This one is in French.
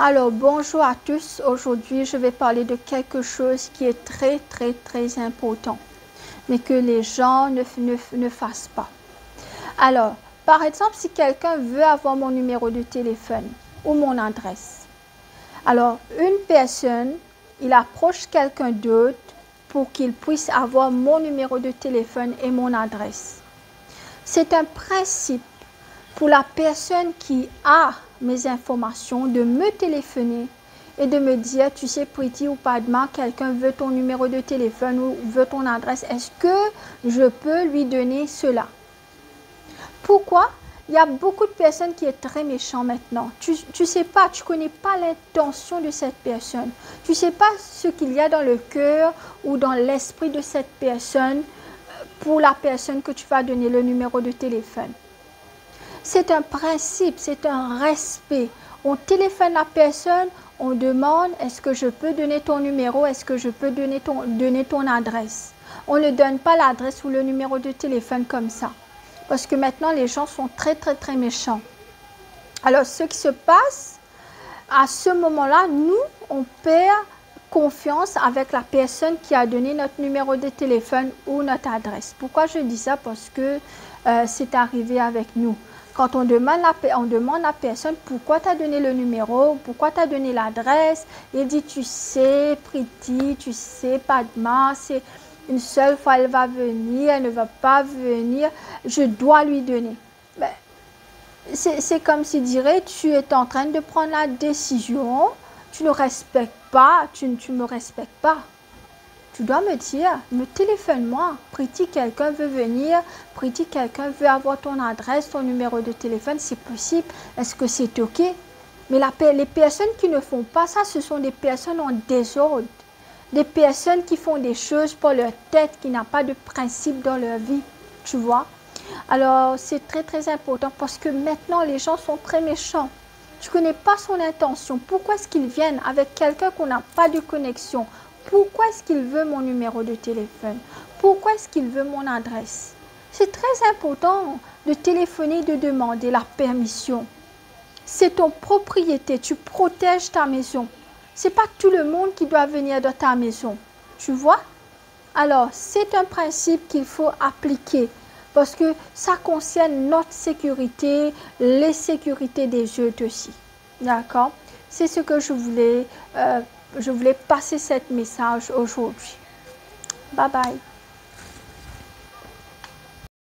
Alors, bonjour à tous. Aujourd'hui, je vais parler de quelque chose qui est très important, mais que les gens ne fassent pas. Alors, par exemple, si quelqu'un veut avoir mon numéro de téléphone ou mon adresse, alors une personne, il approche quelqu'un d'autre pour qu'il puisse avoir mon numéro de téléphone et mon adresse. C'est un principe pour la personne qui a mes informations de me téléphoner et de me dire, tu sais, Pretty ou Padma, quelqu'un veut ton numéro de téléphone ou veut ton adresse, est-ce que je peux lui donner cela? Pourquoi? Il y a beaucoup de personnes qui sont très méchantes maintenant. Tu sais pas, tu connais pas l'intention de cette personne. Tu sais pas ce qu'il y a dans le cœur ou dans l'esprit de cette personne pour la personne que tu vas donner le numéro de téléphone. C'est un principe, c'est un respect. On téléphone la personne, on demande est-ce que je peux donner ton numéro, est-ce que je peux donner ton adresse. On ne donne pas l'adresse ou le numéro de téléphone comme ça. Parce que maintenant, les gens sont très méchants. Alors, ce qui se passe, à ce moment-là, nous, on perd confiance avec la personne qui a donné notre numéro de téléphone ou notre adresse. Pourquoi je dis ça? Parce que c'est arrivé avec nous. Quand on demande à la personne pourquoi tu as donné le numéro, pourquoi tu as donné l'adresse, il dit tu sais, Pretty, tu sais, Padma, c'est une seule fois elle va venir, elle ne va pas venir, je dois lui donner. Ben, c'est comme s'il dirait tu es en train de prendre la décision, tu ne respectes pas, tu ne me respectes pas. Tu dois me dire, me téléphone-moi. Pretty, quelqu'un veut venir. Pretty, quelqu'un veut avoir ton adresse, ton numéro de téléphone. C'est possible. Est-ce que c'est OK? Mais les personnes qui ne font pas ça, ce sont des personnes en désordre. Des personnes qui font des choses pour leur tête, qui n'ont pas de principe dans leur vie. Tu vois? Alors, c'est très important parce que maintenant, les gens sont très méchants. Tu ne connais pas son intention. Pourquoi est-ce qu'ils viennent avec quelqu'un qu'on n'a pas de connexion? Pourquoi est-ce qu'il veut mon numéro de téléphone? Pourquoi est-ce qu'il veut mon adresse? C'est très important de téléphoner, de demander la permission. C'est ton propriété, tu protèges ta maison. Ce n'est pas tout le monde qui doit venir dans ta maison. Tu vois? Alors, c'est un principe qu'il faut appliquer parce que ça concerne notre sécurité, les sécurités des autres aussi. D'accord? C'est ce que je voulais passer ce message aujourd'hui. Bye bye.